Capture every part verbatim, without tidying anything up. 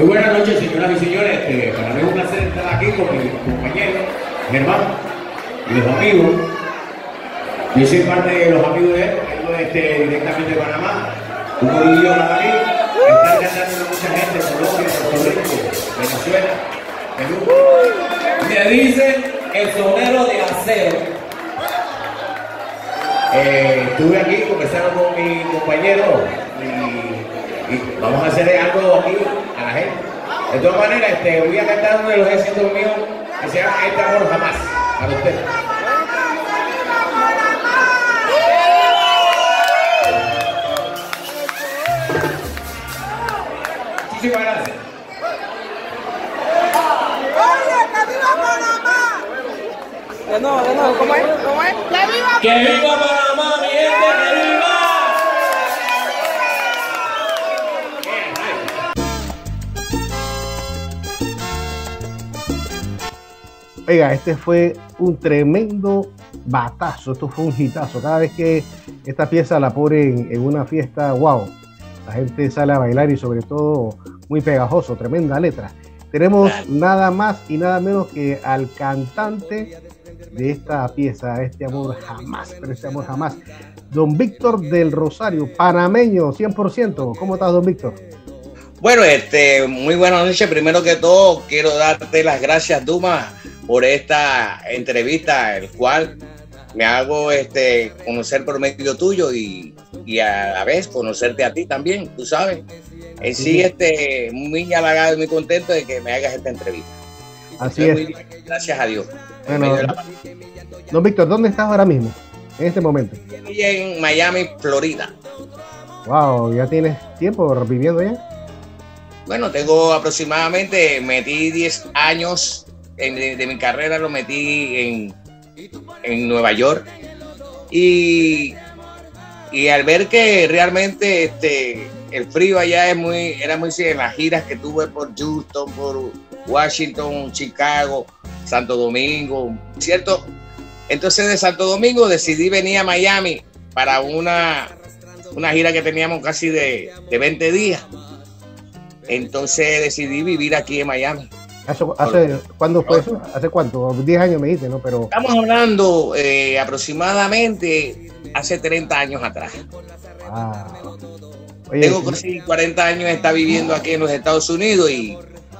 Muy buenas noches, señoras y señores. Este, para mí es un placer estar aquí con mis compañeros, mi hermano y los amigos. Yo soy parte de los amigos de él, vengo este, directamente de Panamá. Un orgullo para mí estar cantando a mucha gente de Colombia, Puerto Rico, Venezuela, Perú. Me dicen el sonero de acero. Eh, estuve aquí conversando con mi compañero y, y vamos a hacer algo aquí a la gente. De todas maneras, este, voy a cantar uno de los éxitos míos que se llama Este amor jamás, para usted. Muchísimas gracias. ¡Oye, que viva Panamá! De nuevo, de nuevo, ¿cómo es? ¿Cómo es? ¡Que viva ¡Que viva Panamá, mi gente! ¡Que viva! Oiga, este fue un tremendo batazo, esto fue un hitazo. Cada vez que esta pieza la ponen en una fiesta, wow, la gente sale a bailar y sobre todo muy pegajoso, tremenda letra. Tenemos nada más y nada menos que al cantante de esta pieza, Este amor jamás, pero este amor jamás, don Víctor del Rosario, panameño cien por ciento. ¿Cómo estás, don Víctor? Bueno, este, muy buenas noches. Primero que todo, quiero darte las gracias, Duma, por esta entrevista, el cual me hago este, conocer por medio tuyo y, y a la vez conocerte a ti también, tú sabes. En sí, este, muy halagado y muy contento de que me hagas esta entrevista. Así es. Bien, gracias a Dios. Bueno, don Víctor, ¿dónde estás ahora mismo, en este momento? Estoy en Miami, Florida. Wow, ¿ya tienes tiempo viviendo allá? Bueno, tengo aproximadamente, metí diez años en, de, de mi carrera, lo metí en, en Nueva York. Y, y al ver que realmente este, el frío allá es muy, era muy, en las giras que tuve por Houston, por Washington, Chicago, Santo Domingo, ¿cierto? Entonces de Santo Domingo decidí venir a Miami para una, una gira que teníamos casi de, de veinte días. Entonces decidí vivir aquí en Miami. ¿Hace, hace, ¿Cuándo fue eso? ¿Hace cuánto? diez años me dijiste, ¿no? Pero... Estamos hablando eh, aproximadamente hace treinta años atrás. Ah. Oye, Tengo casi cuarenta años, está viviendo aquí en los Estados Unidos y,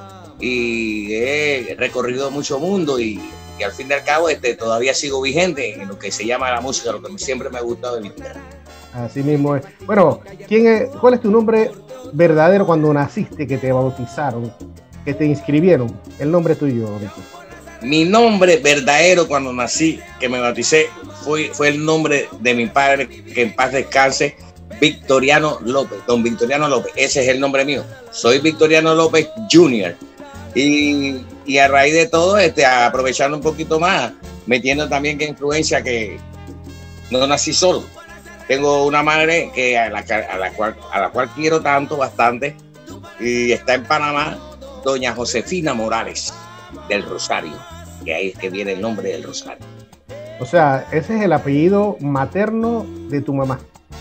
y he recorrido mucho mundo y, y al fin y al cabo este, todavía sigo vigente en lo que se llama la música, lo que siempre me ha gustado de mi vida. Así mismo es. Bueno, ¿quién es, ¿cuál es tu nombre verdadero cuando naciste, que te bautizaron, que te inscribieron? El nombre tuyo, Víctor. Mi nombre verdadero cuando nací, que me bauticé, fue, fue el nombre de mi padre, que en paz descanse, Victoriano López, don Victoriano López. Ese es el nombre mío. Soy Victoriano López junior Y, y a raíz de todo, este, aprovechando un poquito más, metiendo también que influencia que no nací solo. Tengo una madre que a la, a, la cual, a la cual quiero tanto, bastante, y está en Panamá, doña Josefina Morales del Rosario, que ahí es que viene el nombre del Rosario. O sea, ese es el apellido materno de tu mamá.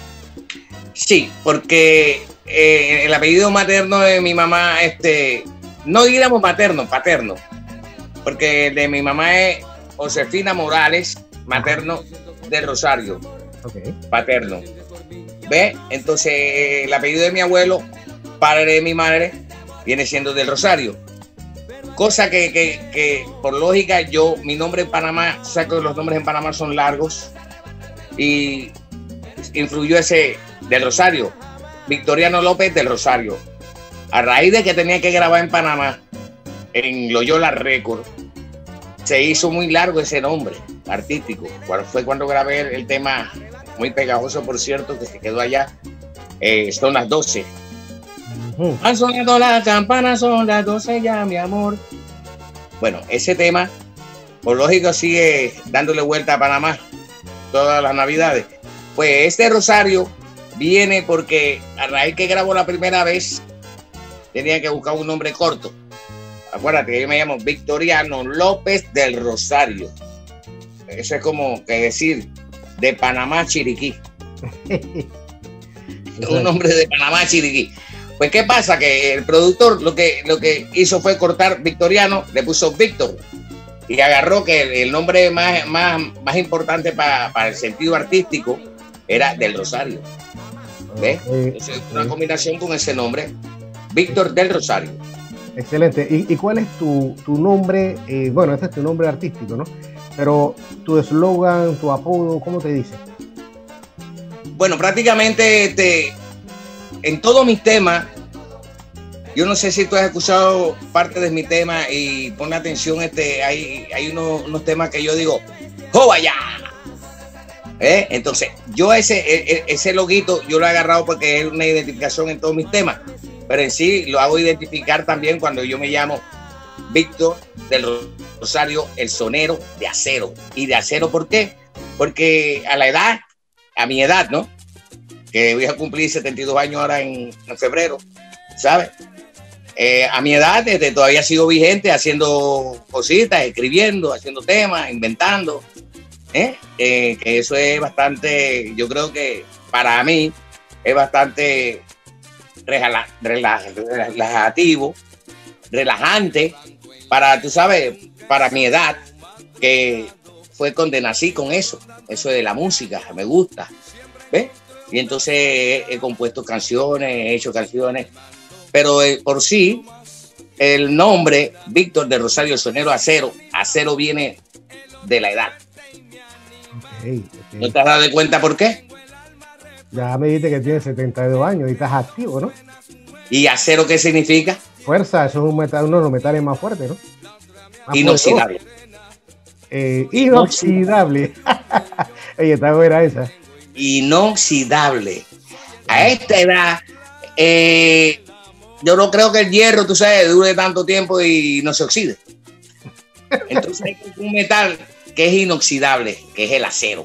Sí, porque eh, el apellido materno de mi mamá, este, no diríamos materno, paterno, porque el de mi mamá es Josefina Morales, materno del Rosario. Okay. Paterno. ¿Ve? Entonces el apellido de mi abuelo, padre de mi madre, viene siendo del Rosario. Cosa que, que, que por lógica, yo, mi nombre en Panamá, o sea que los nombres en Panamá son largos y influyó ese del Rosario, Victoriano López del Rosario. A raíz de que tenía que grabar en Panamá, en Loyola Record, se hizo muy largo ese nombre artístico. Fue cuando grabé el, el tema muy pegajoso, por cierto, que se quedó allá. Eh, son las doce. Uh-huh. Han sonado las campanas, son las doce ya, mi amor. Bueno, ese tema, por lógico, sigue dándole vuelta a Panamá todas las navidades. Pues este Rosario viene porque a raíz que grabó la primera vez, tenía que buscar un nombre corto. Acuérdate que yo me llamo Victoriano López del Rosario. Eso es como que decir de Panamá Chiriquí. Un nombre de Panamá Chiriquí. Pues, ¿qué pasa? Que el productor lo que, lo que hizo fue cortar Victoriano, le puso Víctor y agarró que el, el nombre más, más, más importante para, para el sentido artístico era del Rosario. ¿Ves? Okay, Entonces, okay. una combinación con ese nombre, Víctor del Rosario. Excelente. ¿Y, y cuál es tu, tu nombre? Eh, bueno, este es tu nombre artístico, ¿no? Pero tu eslogan, tu apodo, ¿cómo te dice? Bueno, prácticamente este, en todos mis temas, yo no sé si tú has escuchado parte de mi tema y ponle atención, este, hay, hay unos, unos temas que yo digo, ¡jo allá! ¿Eh? Entonces, yo ese, ese loguito yo lo he agarrado porque es una identificación en todos mis temas, pero en sí lo hago identificar también cuando yo me llamo Víctor del Rosario, el sonero de acero. ¿Y de acero por qué? Porque a la edad, a mi edad, ¿no? Que voy a cumplir setenta y dos años ahora en, en febrero, ¿sabes? Eh, a mi edad desde todavía sigo vigente haciendo cositas, escribiendo, haciendo temas, inventando. ¿Eh? Eh, que eso es bastante, yo creo que para mí es bastante rela, rela, relajativo, relajante, para, tú sabes, para mi edad, que fue donde nací con eso, eso de la música, me gusta, ¿ves? Y entonces he, he compuesto canciones, he hecho canciones, pero eh, por sí, el nombre Víctor de Rosario, el sonero acero, acero viene de la edad. Okay, okay. ¿No te has dado cuenta por qué? Ya me dijiste que tienes setenta y dos años y estás activo, ¿no? ¿Y acero qué significa? Fuerza, eso es un metal, uno de los metales más fuertes, ¿no? Más Inoxidable. Eh, inoxidable. Oye, está buena esa. Inoxidable. A esta edad, eh, yo no creo que el hierro, tú sabes, dure tanto tiempo y no se oxide. Entonces hay un metal que es inoxidable, que es el acero.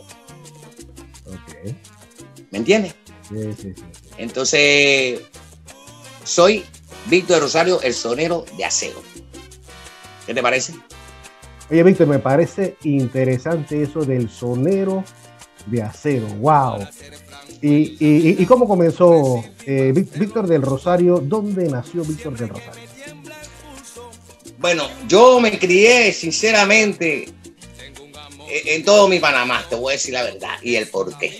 Okay. ¿Me entiendes? Sí, sí, sí. Entonces, soy Víctor de Rosario, el sonero de acero. ¿Qué te parece? Oye, Víctor, me parece interesante eso del sonero de acero. ¡Wow! ¿Y, y, y cómo comenzó eh, Víctor del Rosario? ¿Dónde nació Víctor del Rosario? Bueno, yo me crié, sinceramente, en todo mi Panamá, te voy a decir la verdad y el porqué.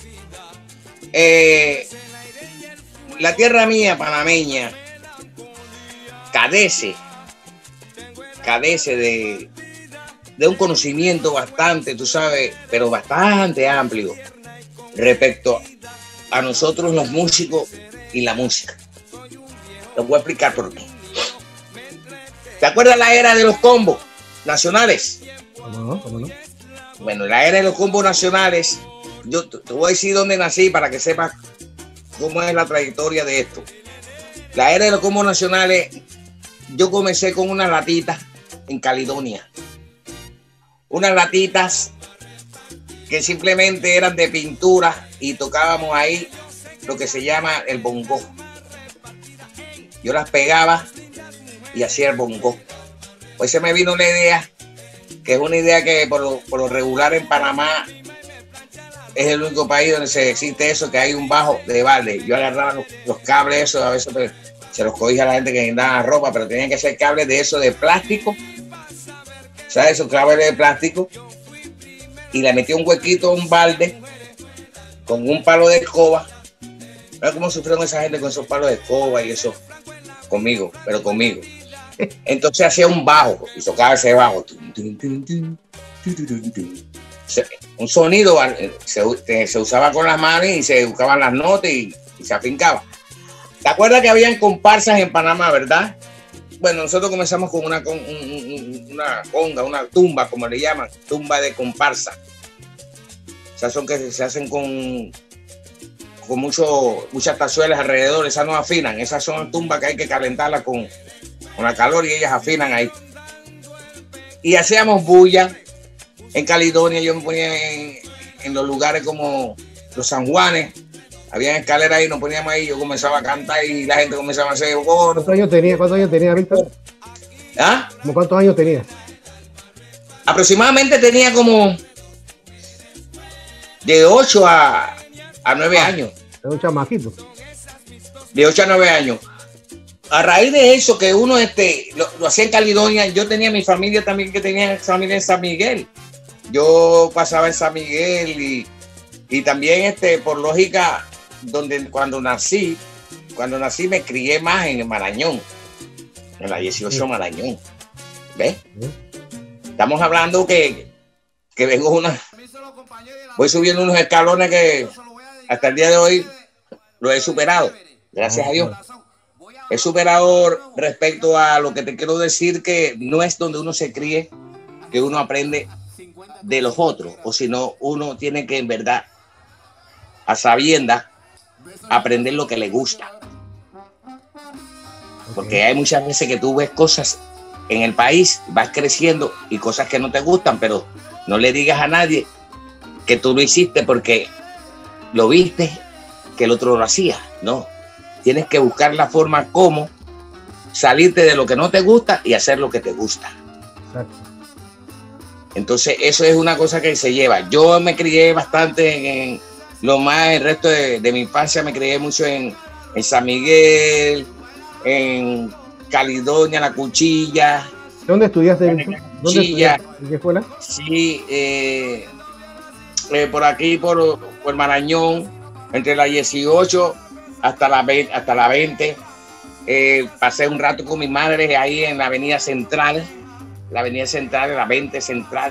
Eh, la tierra mía panameña carece, carece de, de un conocimiento bastante, tú sabes, pero bastante amplio respecto a nosotros los músicos y la música. Te voy a explicar por qué. ¿Te acuerdas la era de los combos nacionales? ¿Cómo no? ¿Cómo no? Bueno, la era de los combos nacionales, yo te voy a decir dónde nací para que sepas cómo es la trayectoria de esto. La era de los combos nacionales, yo comencé con unas latitas en Caledonia. Unas latitas que simplemente eran de pintura y tocábamos ahí lo que se llama el bongo. Yo las pegaba y hacía el bongo. Pues se me vino una idea, que es una idea que por lo, por lo regular en Panamá es el único país donde se existe eso, que hay un bajo de balde. Yo agarraba los, los cables esos, a veces pues, se los cogía a la gente que andaba ropa, pero tenían que ser cables de eso de plástico, ¿sabes? Esos cables de plástico, y le metí un huequito a un balde con un palo de escoba. ¿Sabes cómo sufrieron esa gente con esos palos de escoba y eso? Conmigo, pero conmigo. Entonces hacía un bajo y tocaba ese bajo. Un sonido se, se usaba con las manos y se buscaban las notas y, y se afincaba. ¿Te acuerdas que habían comparsas en Panamá, verdad? Bueno, nosotros comenzamos con una, con, un, una conga, una tumba, como le llaman, tumba de comparsa. Esas son que se hacen con, con mucho, muchas tazuelas alrededor, esas no afinan, esas son tumbas que hay que calentarlas con, con la calor y ellas afinan ahí. Y hacíamos bulla. En Caledonia yo me ponía en, en los lugares como los San Juanes, había escaleras ahí, nos poníamos ahí, yo comenzaba a cantar y la gente comenzaba a hacer coro. ¿Cuántos años tenía, cuántos años tenía Víctor? ¿Ah? ¿Cómo cuántos años tenía? Aproximadamente tenía como de ocho a nueve años. Era un chamaquito. De ocho a nueve años. a raíz de eso que uno este, lo, lo hacía en Caledonia, yo tenía mi familia también que tenía familia en San Miguel. Yo pasaba en San Miguel y, y también este, por lógica, donde cuando nací, cuando nací me crié más en el Marañón, en la dieciocho sí. Marañón. ¿Ves? Sí. Estamos hablando que, que vengo una, voy subiendo unos escalones que hasta el día de hoy lo he superado, gracias a Dios. He superado respecto a lo que te quiero decir, que no es donde uno se críe que uno aprende de los otros, o si no, uno tiene que en verdad, a sabiendas, aprender lo que le gusta. Porque hay muchas veces que tú ves cosas en el país, vas creciendo y cosas que no te gustan, pero no le digas a nadie que tú lo hiciste porque lo viste que el otro lo hacía. No, tienes que buscar la forma como salirte de lo que no te gusta y hacer lo que te gusta. Exacto. Entonces eso es una cosa que se lleva. Yo me crié bastante en, en lo más, el resto de, de mi infancia me crié mucho en, en San Miguel, en Caledonia, La Cuchilla. ¿Dónde estudiaste? ¿Dónde estudiaste? ¿En qué escuela? Sí, eh, eh, por aquí, por, por Marañón, entre la dieciocho hasta la, hasta la veinte. Eh, pasé un rato con mi madre ahí en la avenida Central, la avenida Central, la veinte Central.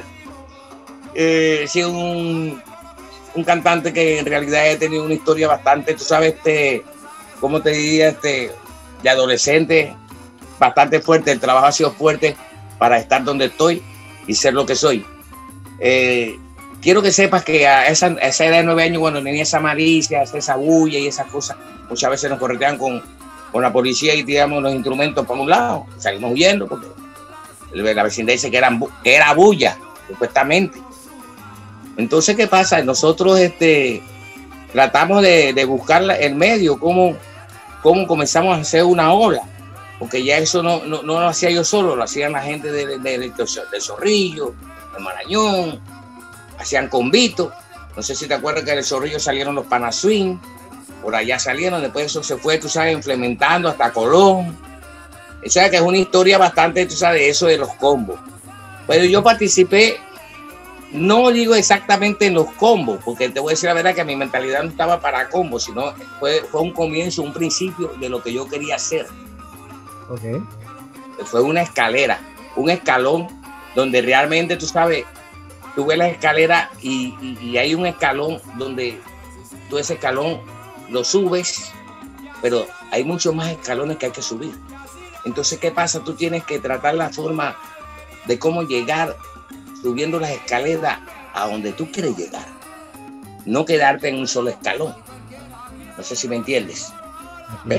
Eh, sí, un, un cantante que en realidad he tenido una historia bastante, tú sabes, este, ¿cómo te diría? Este, de adolescente, bastante fuerte. El trabajo ha sido fuerte para estar donde estoy y ser lo que soy. Eh, quiero que sepas que a esa, a esa edad de nueve años, cuando tenía esa malicia, esa bulla y esas cosas, muchas veces nos corretean con, con la policía y tiramos los instrumentos por un lado, salimos huyendo porque la vecindad dice que, eran, que era bulla, supuestamente. Entonces, ¿qué pasa? Nosotros este, tratamos de, de buscar el medio, cómo, cómo comenzamos a hacer una ola, porque ya eso no, no, no lo hacía yo solo, lo hacían la gente de, de, de, de Zorrillo, de Marañón, hacían convito. No sé si te acuerdas que del Zorrillo salieron los Panaswing, por allá salieron, después eso se fue, tú sabes, implementando hasta Colón. O sea que es una historia bastante, tú sabes, eso de los combos. Pero yo participé, no digo exactamente en los combos, porque te voy a decir la verdad que mi mentalidad no estaba para combos, sino fue, fue un comienzo, un principio de lo que yo quería hacer. Okay. Fue una escalera, un escalón donde realmente, tú sabes, tú ves la escalera y, y, y hay un escalón donde tú ese escalón lo subes, pero hay muchos más escalones que hay que subir. Entonces, ¿qué pasa? Tú tienes que tratar la forma de cómo llegar subiendo las escaleras a donde tú quieres llegar. No quedarte en un solo escalón. No sé si me entiendes. ¿Ves?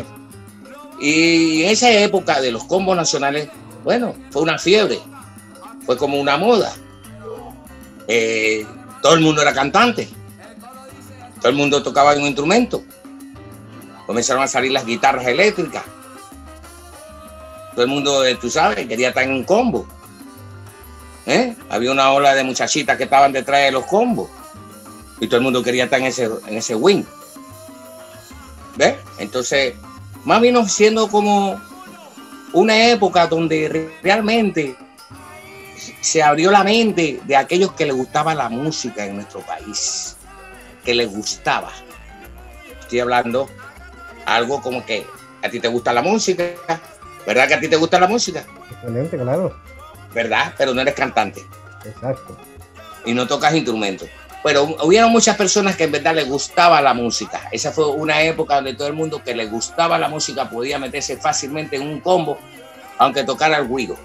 Y en esa época de los combos nacionales, bueno, fue una fiebre. Fue como una moda. Eh, todo el mundo era cantante. Todo el mundo tocaba un instrumento. Comenzaron a salir las guitarras eléctricas. Todo el mundo, tú sabes, quería estar en un combo. ¿Eh? Había una ola de muchachitas que estaban detrás de los combos. Y todo el mundo quería estar en ese, en ese wing. ¿Ves? Entonces, más vino siendo como una época donde realmente se abrió la mente de aquellos que les gustaba la música en nuestro país. Que les gustaba. Estoy hablando algo como que a ti te gusta la música. ¿Verdad que a ti te gusta la música? Excelente, claro. ¿Verdad? Pero no eres cantante. Exacto. Y no tocas instrumentos. Pero hubieron muchas personas que en verdad les gustaba la música. Esa fue una época donde todo el mundo que le gustaba la música podía meterse fácilmente en un combo, aunque tocara el guido.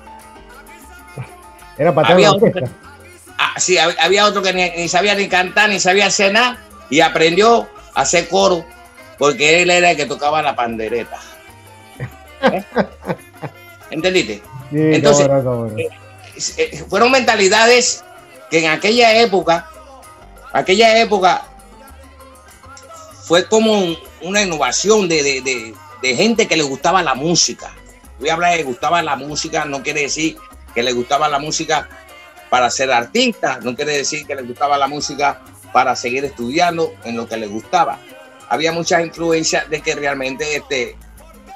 Era para había otro que, ah, sí, había otro que ni, ni sabía ni cantar, ni sabía hacer nada, y aprendió a hacer coro, porque él era el que tocaba la pandereta. ¿Eh? ¿Entendiste? Sí, entonces, cabrón, cabrón. Eh, eh, fueron mentalidades que en aquella época, aquella época fue como un, una innovación de, de, de, de gente que le gustaba la música. Voy a hablar de que gustaba la música, no quiere decir que le gustaba la música para ser artista, no quiere decir que le gustaba la música para seguir estudiando en lo que le gustaba. Había muchas influencias de que realmente este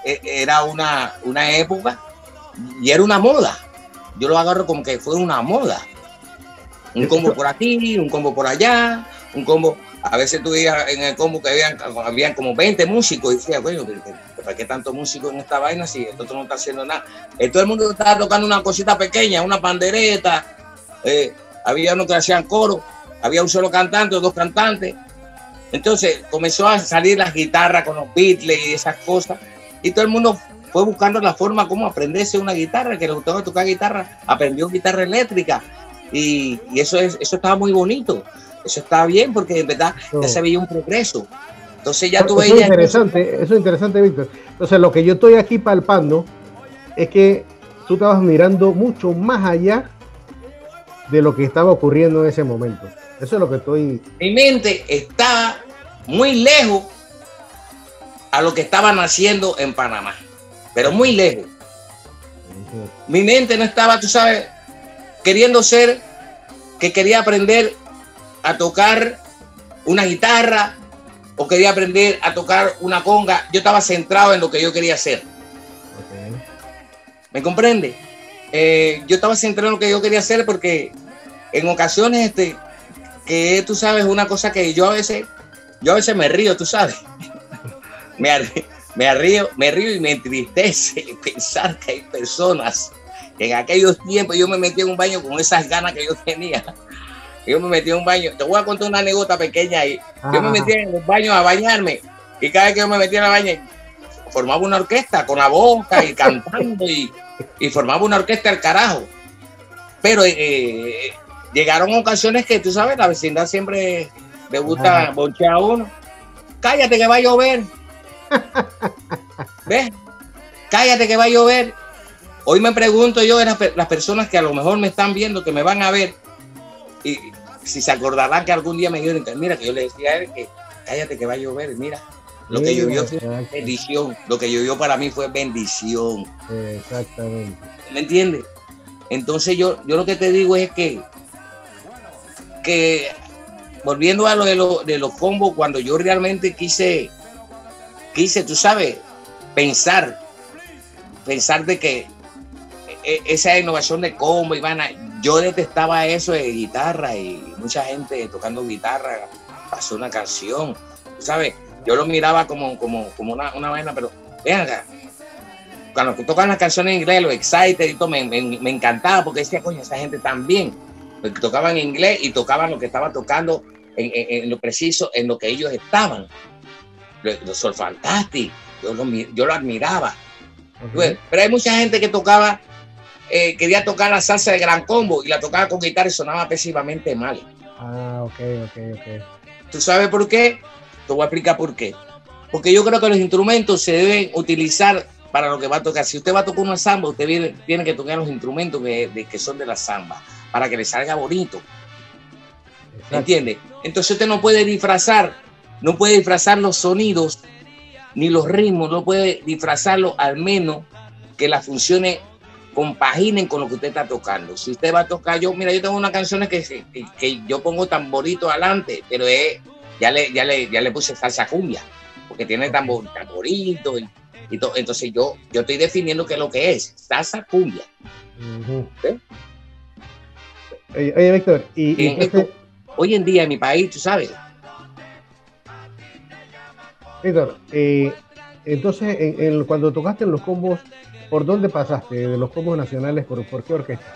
era una, una época y era una moda. Yo lo agarro como que fue una moda. Un combo por aquí, un combo por allá, un combo. A veces tú veías en el combo que habían, habían como veinte músicos y decías, bueno, ¿para qué tanto músico en esta vaina si esto no está haciendo nada? Eh, todo el mundo estaba tocando una cosita pequeña, una pandereta, eh, había unos que hacían coro, había un solo cantante o dos cantantes. Entonces comenzó a salir las guitarras con los Beatles y esas cosas, y todo el mundo fue buscando la forma como aprenderse una guitarra, que le gustaba tocar guitarra, aprendió guitarra eléctrica, y, y eso, es, eso estaba muy bonito. Eso está bien porque en verdad no. ya se veía un progreso. Entonces ya tú eso veías... Es interesante, eso es interesante, Víctor. Entonces lo que yo estoy aquí palpando es que tú estabas mirando mucho más allá de lo que estaba ocurriendo en ese momento. Eso es lo que estoy... Mi mente estaba muy lejos a lo que estaban haciendo en Panamá, pero muy lejos. Uh-huh. Mi mente no estaba, tú sabes, queriendo ser, que quería aprender a tocar una guitarra o quería aprender a tocar una conga. Yo estaba centrado en lo que yo quería hacer. Okay. ¿Me comprende? Eh, yo estaba centrado en lo que yo quería hacer porque en ocasiones, este, que tú sabes, una cosa que yo a veces, yo a veces me río, tú sabes. me, arrío, me, arrío, me río y me entristece pensar que hay personas que en aquellos tiempos yo me metí en un baño con esas ganas que yo tenía. Yo me metí en un baño, te voy a contar una anécdota pequeña ahí. Yo me metí en los baños a bañarme y cada vez que yo me metía en la baña formaba una orquesta con la boca y cantando y, y formaba una orquesta al carajo. Pero eh, llegaron ocasiones que tú sabes, la vecindad siempre le gusta bonchear a uno. Cállate que va a llover. ¿Ves? Cállate que va a llover. Hoy me pregunto yo, las, las personas que a lo mejor me están viendo, que me van a ver, y si se acordarán que algún día me dijeron, mira, que yo le decía a él que cállate que va a llover, mira, lo que llovió fue bendición, lo que llovió para mí fue bendición. Exactamente. ¿Me entiendes? Entonces yo, yo lo que te digo es que, que volviendo a lo de, lo, de los combos, cuando yo realmente quise, quise, tú sabes, pensar, pensar de que esa innovación de combo, Ivana, yo detestaba eso de guitarra y mucha gente tocando guitarra pasó una canción, ¿sabes? Yo lo miraba como, como, como una, una vaina, pero vean acá, cuando tocan las canciones en inglés, los Excited y todo, me, me, me encantaba porque decía, coño, esa gente también, porque tocaban en inglés y tocaban lo que estaba tocando en, en, en lo preciso, en lo que ellos estaban. Los Soul Fantastic, yo lo, yo lo admiraba. Uh-huh. Pero hay mucha gente que tocaba, eh, quería tocar la salsa de Gran Combo y la tocaba con guitarra y sonaba pésimamente mal. Ah, ok, ok, ok. ¿Tú sabes por qué? Te voy a explicar por qué. Porque yo creo que los instrumentos se deben utilizar para lo que va a tocar. Si usted va a tocar una samba, usted viene, tiene que tocar los instrumentos que, de, que son de la samba, para que le salga bonito. ¿Me entiende? Entonces usted no puede disfrazar, no puede disfrazar los sonidos ni los ritmos, no puede disfrazarlo, al menos que las funciones compaginen con lo que usted está tocando. Si usted va a tocar, yo, mira, yo tengo unas canciones que, que, que yo pongo tamborito adelante, pero es, ya, le, ya, le, ya le puse salsa cumbia, porque tiene tambor, tamborito y, y todo. Entonces yo, yo estoy definiendo qué es lo que es, salsa cumbia. Uh-huh. ¿Sí? Oye, oye, Víctor, y, y entonces, esto, hoy en día en mi país, tú sabes. Víctor, eh, entonces en, en, cuando tocaste en los combos, ¿por dónde pasaste? ¿De los combos nacionales? ¿Por, por qué orquesta?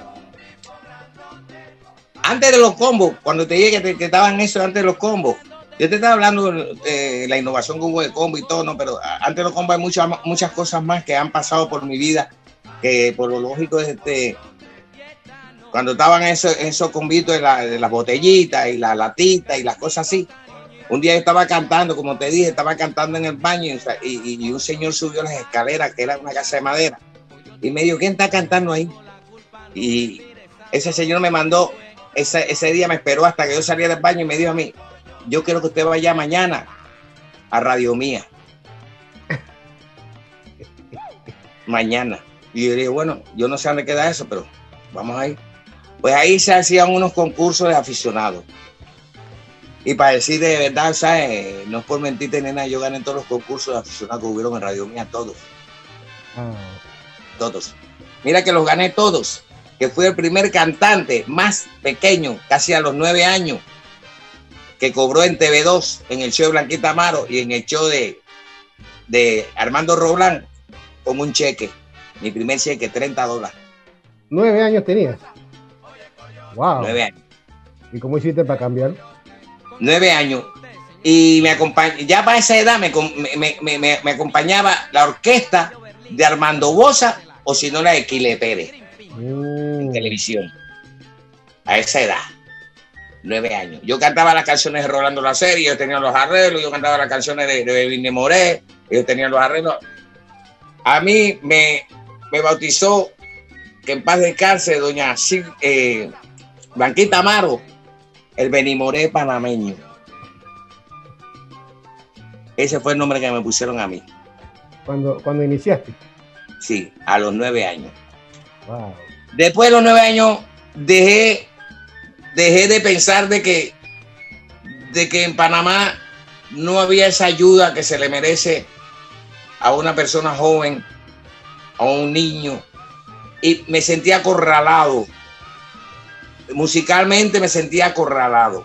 Antes de los combos, cuando te dije que, te, que estaban eso antes de los combos, yo te estaba hablando de eh, la innovación que hubo de combo y todo, ¿no? Pero antes de los combos hay muchas, muchas cosas más que han pasado por mi vida, que por lo lógico es este, cuando estaban esos, esos combitos de, la, de las botellitas y las latitas y las cosas así. Un día yo estaba cantando, como te dije, estaba cantando en el baño y, y, y un señor subió las escaleras, que era una casa de madera, y me dijo, ¿quién está cantando ahí? Y ese señor me mandó, ese, ese día me esperó hasta que yo salía del baño y me dijo a mí, yo quiero que usted vaya mañana a Radio Mía. Mañana. Y yo dije, bueno, yo no sé dónde queda eso, pero vamos ahí. Pues ahí se hacían unos concursos de aficionados. Y para decir de verdad, ¿sabes? No es por mentirte, nena, yo gané todos los concursos de aficionados que hubieron en Radio Mía, todos. Ah, Todos. Mira que los gané todos. Que fui el primer cantante más pequeño, casi a los nueve años, que cobró en T V dos, en el show de Blanquita Amaro y en el show de, de Armando Roblán, con un cheque. Mi primer cheque, treinta dólares. ¿Nueve años tenías? Wow. Nueve años. ¿Y cómo hiciste para cambiar? Nueve años. Y me acompaña, ya para esa edad me, me, me, me, me acompañaba la orquesta de Armando Boza o si no la de Quile Pérez Mm. en televisión. A esa edad. Nueve años. Yo cantaba las canciones de Rolando La Serie, ellos tenían los arreglos, yo cantaba las canciones de, de Bevine Moré, ellos tenían los arreglos. A mí me, me bautizó, que en paz descanse, doña eh, Blanquita Amaro, el Benimoré panameño. Ese fue el nombre que me pusieron a mí. Cuando, cuando iniciaste. Sí, a los nueve años. Wow. Después de los nueve años, dejé, dejé de pensar de que, de que en Panamá no había esa ayuda que se le merece a una persona joven, a un niño. Y me sentía acorralado. Musicalmente me sentía acorralado.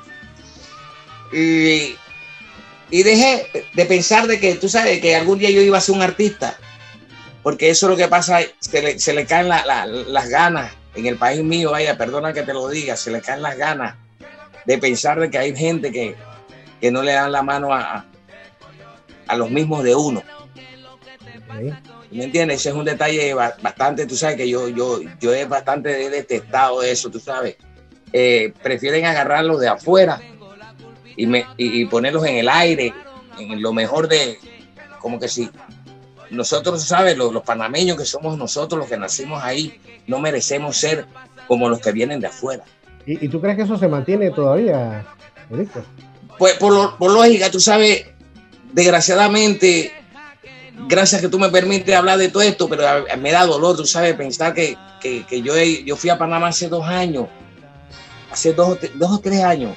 Y, y dejé de pensar de que, tú sabes, que algún día yo iba a ser un artista. Porque eso es lo que pasa, se le, se le caen la, la, las ganas en el país mío, vaya, perdona que te lo diga, se le caen las ganas de pensar de que hay gente que, que no le dan la mano a, a los mismos de uno. Okay. ¿Me entiendes? Ese es un detalle bastante, tú sabes que yo, yo, yo he bastante detestado eso, tú sabes. Eh, prefieren agarrarlos de afuera y, me, y, y ponerlos en el aire, en lo mejor de, como que sí. Nosotros, ¿sabes? Los, los panameños que somos nosotros, los que nacimos ahí, no merecemos ser como los que vienen de afuera. ¿Y, y tú crees que eso se mantiene todavía, Víctor? Pues por, lo, por lógica, tú sabes, desgraciadamente, gracias que tú me permites hablar de todo esto, pero me da dolor, tú sabes, pensar que, que, que yo, yo fui a Panamá hace dos años, hace dos, dos o tres años,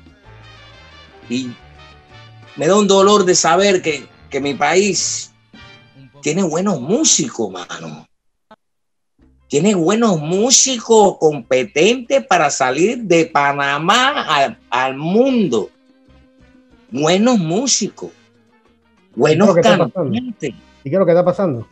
y me da un dolor de saber que, que mi país tiene buenos músicos, mano. Tiene buenos músicos competentes para salir de Panamá al, al mundo. Buenos músicos. Buenos cantantes. ¿Y qué es lo que está pasando?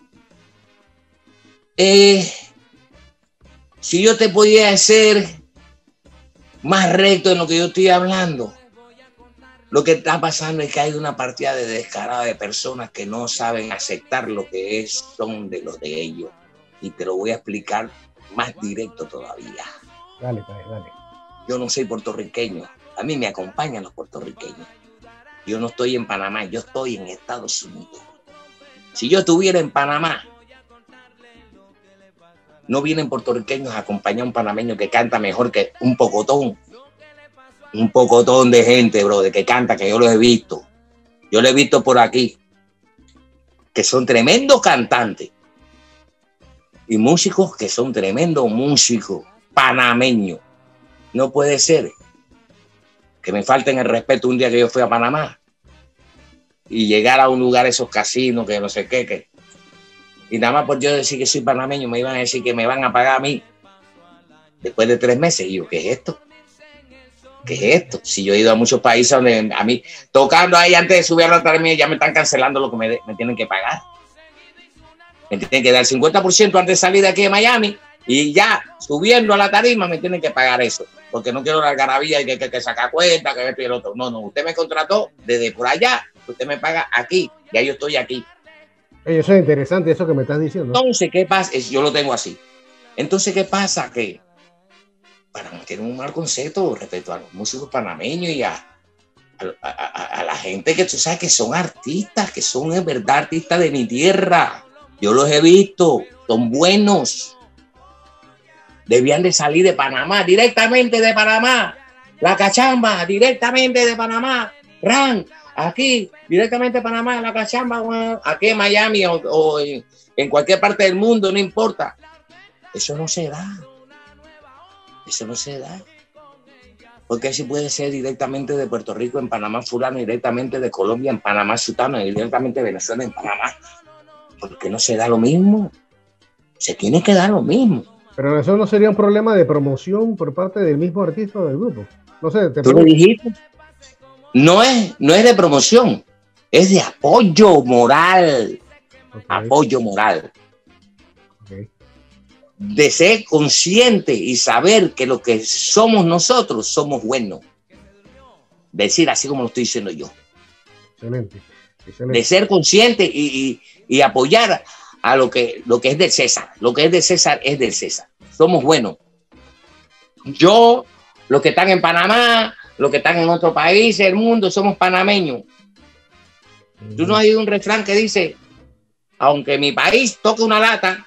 Eh, si yo te podía ser más recto en lo que yo estoy hablando, lo que está pasando es que hay una partida de descarada de personas que no saben aceptar lo que es, son de los de ellos. Y te lo voy a explicar más directo todavía. Dale, dale, dale. Yo no soy puertorriqueño. A mí me acompañan los puertorriqueños. Yo no estoy en Panamá, yo estoy en Estados Unidos. Si yo estuviera en Panamá, no vienen puertorriqueños a acompañar a un panameño que canta mejor que un pocotón. Un pocotón de gente, bro, de que canta, que yo lo he visto. Yo lo he visto por aquí. Que son tremendos cantantes. Y músicos que son tremendos músicos panameños. No puede ser que me falten el respeto un día que yo fui a Panamá y llegar a un lugar, esos casinos, que no sé qué, que y nada más por yo decir que soy panameño me iban a decir que me van a pagar a mí después de tres meses. Y yo, ¿qué es esto? ¿Qué es esto? Si yo he ido a muchos países donde a mí, tocando ahí antes de subir a la tarima, ya me están cancelando lo que me, me tienen que pagar. Me tienen que dar el cincuenta por ciento antes de salir de aquí de Miami y ya subiendo a la tarima me tienen que pagar eso. Porque no quiero la algarabía y que, que, que saca cuenta, que esto y el otro. No, no, usted me contrató desde por allá, usted me paga aquí, ya yo estoy aquí. Oye, eso es interesante, eso que me estás diciendo. Entonces, ¿qué pasa? Yo lo tengo así. Entonces, ¿qué pasa? Que Panamá tiene un mal concepto respecto a los músicos panameños y a, a, a, a la gente que tú sabes que son artistas, que son en verdad artistas de mi tierra. Yo los he visto, son buenos. Debían de salir de Panamá, directamente de Panamá. La Cachamba, directamente de Panamá. Ran, aquí, directamente de Panamá, la Cachamba, aquí en Miami o, o en, en cualquier parte del mundo, no importa. Eso no se da. Eso no se da. Porque así puede ser directamente de Puerto Rico en Panamá fulano, directamente de Colombia en Panamá sutano, y directamente de Venezuela en Panamá. ¿por qué no se da lo mismo? Se tiene que dar lo mismo. Pero eso no sería un problema de promoción por parte del mismo artista o del grupo. No sé, te ¿Tú lo dijiste? No es, no es de promoción, es de apoyo moral. Okay. Apoyo moral. Okay. De ser consciente y saber que lo que somos nosotros somos buenos. Decir así como lo estoy diciendo yo. Excelente. Excelente. De ser consciente y, y, y apoyar a lo que, lo que es del César. Lo que es del César es del César. Somos buenos. Yo, los que están en Panamá, los que están en otro país del mundo, somos panameños. Mm. Tú no hay un refrán que dice, aunque mi país toque una lata,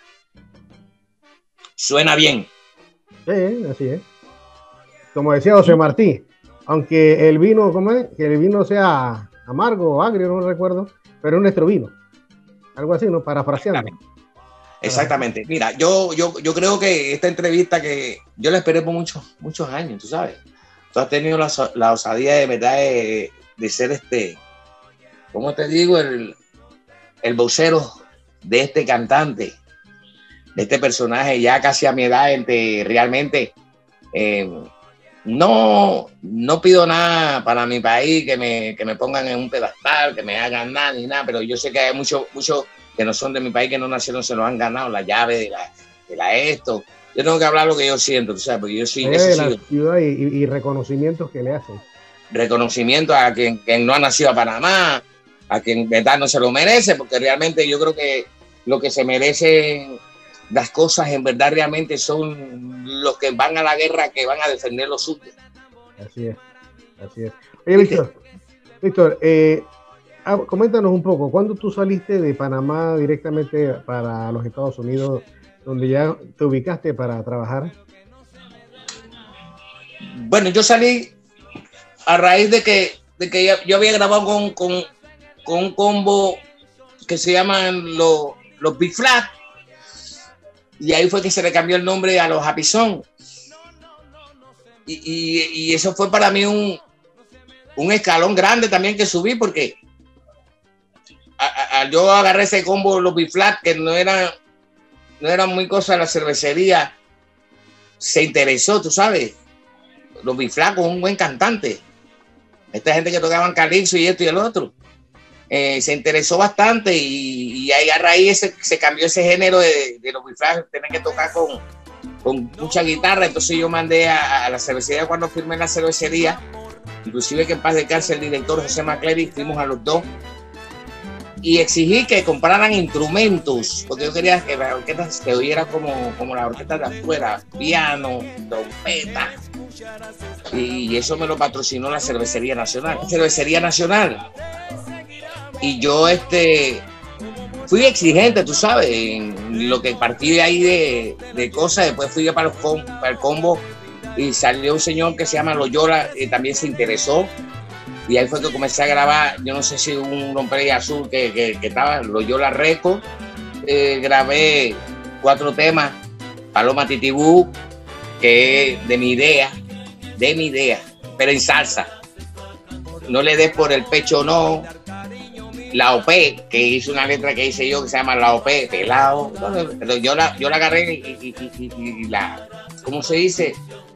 suena bien. Sí, así es. Como decía José Martí, aunque el vino, ¿cómo es? Que el vino sea amargo o agrio, no recuerdo, pero es nuestro vino. Algo así, ¿no? Parafraseando. Exactamente. Exactamente. Mira, yo, yo, yo creo que esta entrevista que yo la esperé por muchos, muchos años, tú sabes. Tú has tenido la, la osadía de verdad de, de ser este, ¿cómo te digo? El, el vocero de este cantante, de este personaje ya casi a mi edad, entre, realmente eh, no, no pido nada para mi país, que me, que me pongan en un pedestal, que me hagan nada ni nada, pero yo sé que hay muchos muchos que no son de mi país, que no nacieron, se lo han ganado, la llave de la, de la esto. Yo tengo que hablar lo que yo siento, tú sabes, porque yo soy de la ciudad y, y reconocimientos que le hacen. Reconocimiento a quien, quien no ha nacido a Panamá, a quien en verdad no se lo merece, porque realmente yo creo que lo que se merecen las cosas en verdad realmente son los que van a la guerra, que van a defender los suyos. Así es, así es. Oye, Víctor, Víctor, eh, ah, coméntanos un poco, ¿cuándo tú saliste de Panamá directamente para los Estados Unidos, donde ya te ubicaste para trabajar? Bueno, yo salí a raíz de que, de que yo había grabado con, con, con un combo que se llaman los, los Big Flat, y ahí fue que se le cambió el nombre a los Happy Song. Y, y, y eso fue para mí un, un escalón grande también que subí, porque a, a, yo agarré ese combo, los Big Flat, que no era, no era muy cosa de la cervecería, se interesó, tú sabes, los Big Flat con un buen cantante. Esta gente que tocaban calipso y esto y el otro. Eh, se interesó bastante y, y ahí a raíz se, se cambió ese género de, de los Big Flat, tener que tocar con, con mucha guitarra. Entonces yo mandé a, a la cervecería cuando firmé la cervecería, inclusive que en paz descanse el director José McCleary, fuimos a los dos y exigí que compraran instrumentos, porque yo quería que la orquesta se oyera como, como la orquesta de afuera, piano, trompeta, y eso me lo patrocinó la Cervecería Nacional. Cervecería Nacional. Y yo este, fui exigente, tú sabes, en lo que partí de ahí de, de cosas. Después fui para, los com, para el combo y salió un señor que se llama Loyola, y también se interesó. Y ahí fue que comencé a grabar, yo no sé si un romper azul que, que, que estaba, Loyola Record. Eh, grabé cuatro temas, Paloma Titibú, que es de mi idea, de mi idea, pero en salsa. No le des por el pecho, no. La O P, que hice una letra que hice yo que se llama La O P, pelado. Pero yo la, yo la agarré y, y, y, y, y la, ¿cómo se dice?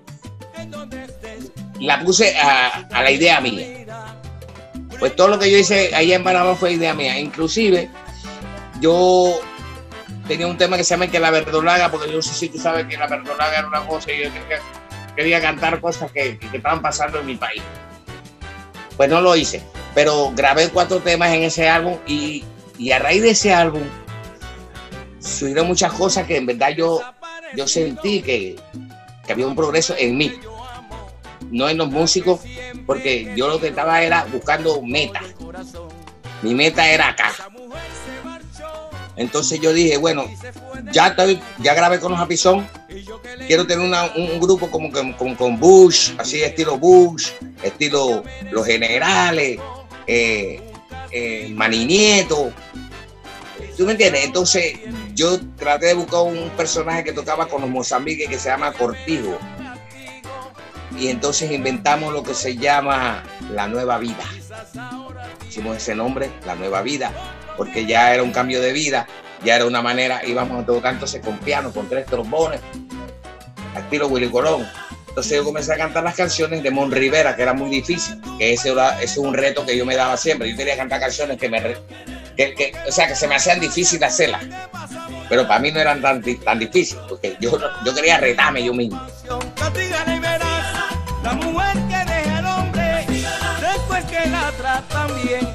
La puse a, a la idea mía. Pues todo lo que yo hice allá en Panamá fue idea mía. Inclusive, yo tenía un tema que se llama Que la Verdolaga, porque yo no sé si tú sabes que la verdolaga era una cosa y yo quería, quería cantar cosas que, que estaban pasando en mi país. Pues no lo hice, pero grabé cuatro temas en ese álbum y, y a raíz de ese álbum surgieron muchas cosas que en verdad yo, yo sentí que, que había un progreso en mí, no en los músicos, porque yo lo que estaba era buscando meta. Mi meta era acá. Entonces yo dije, bueno, ya, estoy, ya grabé con los Happy Song, quiero tener una, un, un grupo como con, con Bush, así estilo Bush, estilo Los Generales, eh, eh, Manny Nieto. ¿Tú me entiendes? Entonces yo traté de buscar un personaje que tocaba con los Mozambiques que se llama Cortijo. Y entonces inventamos lo que se llama La Nueva Vida. Hicimos ese nombre, La Nueva Vida, porque ya era un cambio de vida. ya era una manera, íbamos a tocar entonces con piano, con tres trombones, al estilo Willy Colón. Entonces yo comencé a cantar las canciones de Mon Rivera, que era muy difícil, que ese, era, ese es un reto que yo me daba siempre. Yo quería cantar canciones que me, que, que, o sea, que se me hacían difíciles hacerlas, pero para mí no eran tan, tan difíciles, porque yo, yo quería retarme yo mismo. Castígala y verás la mujer que deja al hombre después que la tratan bien.